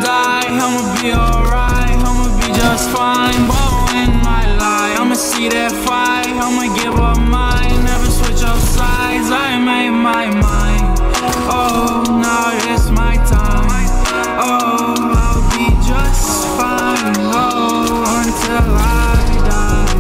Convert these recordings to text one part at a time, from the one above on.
die, I'ma be alright, I'ma be just fine. But when I lie, I'ma see that fight, I'ma give up mine, never switch up sides. I made my mind. Oh, now it's my time. Oh, I'll be just fine. Oh, until I die.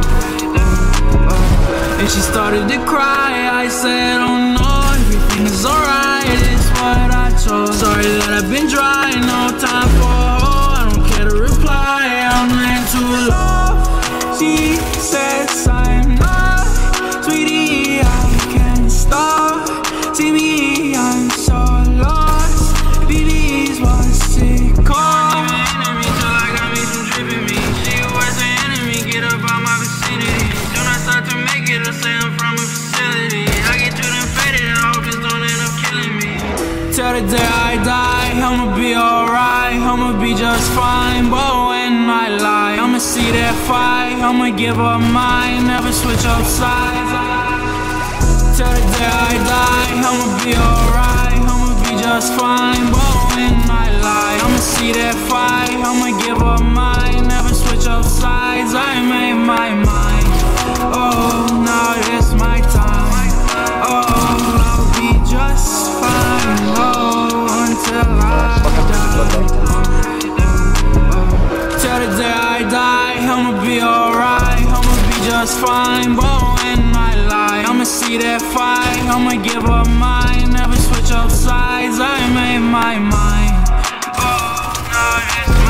And she started to cry. I said, oh no, everything is alright. It's what I chose. Sorry that I've been dry. No time for a hoe. I don't care to reply. I'm into love. She says I'm not. Sweetie, I can't stop. See me, I'm so lost. BB's what's it called? Enemy till I got me some dripping me. She was an enemy, get up out my vicinity. Do not start to make it or say I'm from a facility. I get you them faded, I hope this don't end up killing me. Till the day I die, I'ma be alright, I'ma be just fine. But when I lie, I'ma see that fight, I'ma give up mine, never switch up sides. Till the day I die, I'ma be alright, I'ma be just fine. But when I lie, I'ma see that fight, I'ma give up mine, never switch up sides. I made my mind. Oh, now it's my time. Oh, I'll be just fine. Oh, until I die. Till the day I die, I'ma be alright, I'ma be just fine. But when I lie, I'ma see that fight, I'ma give up mine, never switch up sides. I made my mind. Oh, now it's